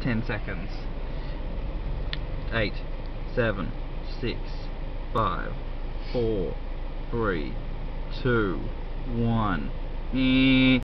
10 seconds. 8, 7, 6, 5, 4, 3, 2, 1.